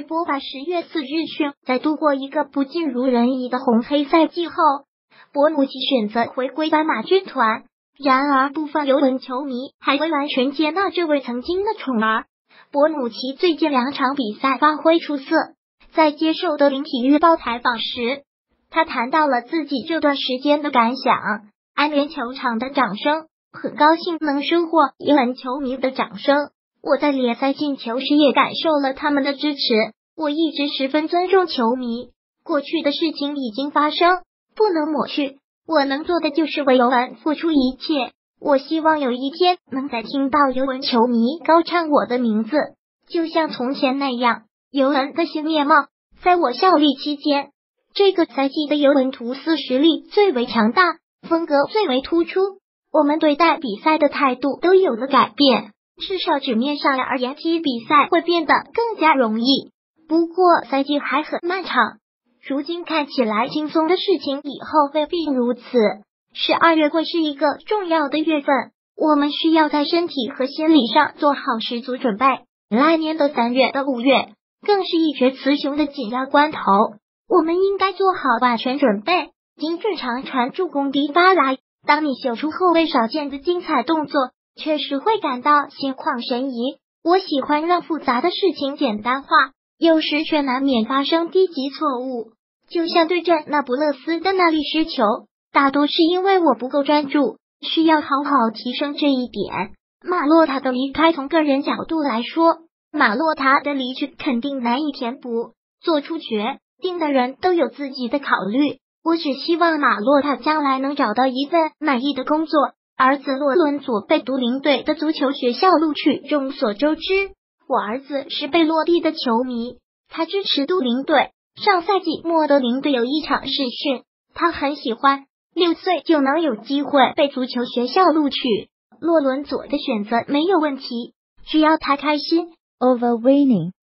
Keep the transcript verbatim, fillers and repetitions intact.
波把十月四日讯，在度过一个不尽如人意的红黑赛季后，博努奇选择回归斑马军团。然而，部分尤文球迷还未完全接纳这位曾经的宠儿。博努奇最近两场比赛发挥出色，在接受德林体育报采访时，他谈到了自己这段时间的感想。安联球场的掌声，很高兴能收获尤文球迷的掌声。我在联赛进球时也感受了他们的支持。我一直十分尊重球迷，过去的事情已经发生，不能抹去。我能做的就是为尤文付出一切。我希望有一天能再听到尤文球迷高唱我的名字，就像从前那样。尤文的新面貌，在我效力期间，这个赛季的尤文图斯实力最为强大，风格最为突出。我们对待比赛的态度都有了改变，至少纸面上而言，踢比赛会变得更加容易。不过赛季还很漫长，如今看起来轻松的事情以后未必如此。十二月会是一个重要的月份，我们需要在身体和心理上做好十足准备。来年的三月到五月更是一决雌雄的紧要关头，我们应该做好万全准备。精准长传助攻迪巴拉，当你秀出后卫少见的精彩动作，确实会感到心旷神怡。我喜欢让复杂的事情简单化，有时却难免发生低级错误，就像对阵那不勒斯的那粒失球，大多是因为我不够专注，需要好好提升这一点。马洛塔的离开，从个人角度来说，马洛塔的离去肯定难以填补，做出决定的人都有自己的考虑。我只希望马洛塔将来能找到一份满意的工作。儿子洛伦佐被都灵队的足球学校录取，众所周知，我儿子是贝洛蒂的球迷，他支持都灵队。上赛季莫德林队有一场试训，他很喜欢，六岁就能有机会被足球学校录取。洛伦佐的选择没有问题，只要他开心。 Overweening